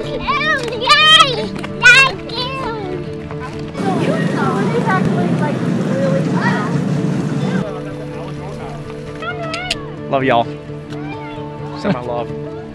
It's actually like really Love y'all. Send my love.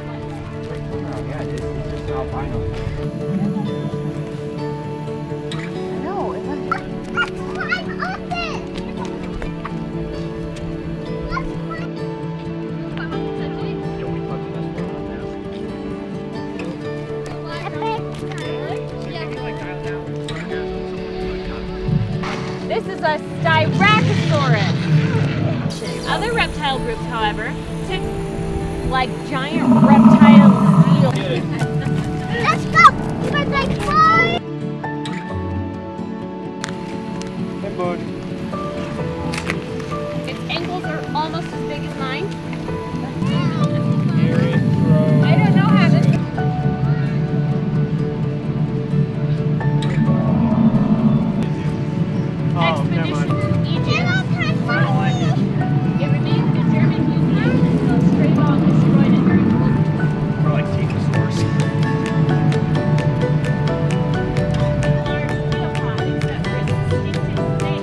This is a Styracosaurus. Other reptile groups, however, took like giant reptile seals. Let's go! For the fly! Hey, bud. Its ankles are almost as big as mine. I don't know how this. Expedition to Egypt. It remains a German museum until stray dog destroyed it during World War II. We're like dinosaurs. Large theropod except for its distinctive snake.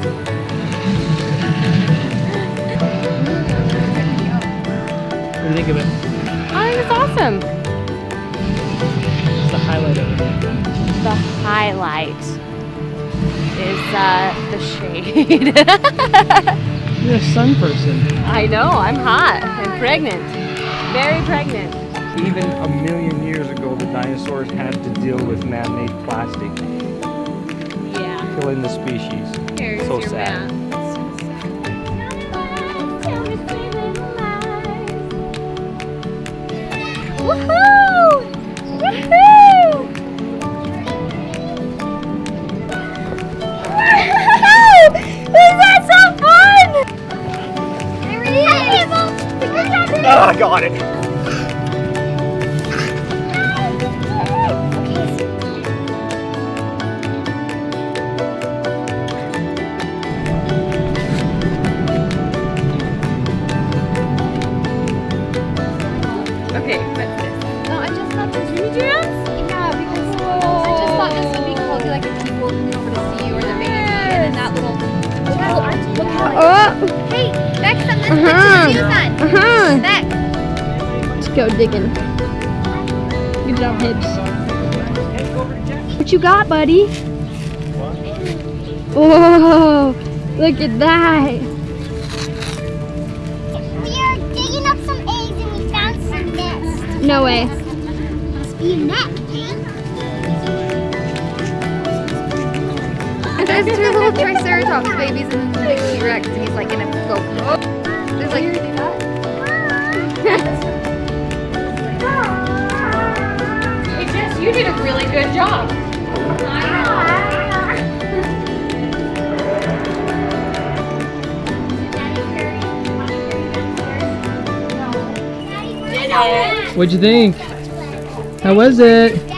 What do you think of it? I think it's awesome. What's the highlight of it? The highlight is the shade. You're a sun person. I know, I'm hot. I'm pregnant. Very pregnant. Even a million years ago, the dinosaurs had to deal with man-made plastic, Yeah. killing the species. Here's So your sad. map. Woohoo! Woohoo! Is that so fun? There he is! Ah, I got it! Okay, what's this? No, I just thought this. Jimmy Jams? Yeah, because I just thought this would be cool. Do like if people come over to see you or their baby, and then that little. Look how. Hey, Beck, something to put your shoes on. Beck. Let's go digging. Good job, hips. What you got, buddy? Whoa! Look at that. We are digging up some eggs and we found some nests. No way. Must be a net, okay? And there's two little Triceratops babies and then the big T-Rex, and he's like in a GoPro. There's like. Hey Jess, you did a really good job. What'd you think? How was it?